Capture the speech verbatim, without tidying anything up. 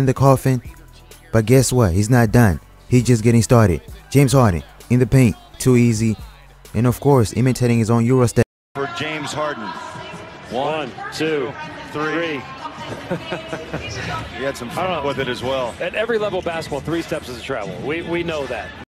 in the coffin. But guess what? He's not done. He's just getting started. James Harden in the paint. Too easy. And of course, imitating his own Eurostep. For James Harden. One, two, three. He had some fun with it as well. At every level of basketball, three steps is a travel. We, we know that.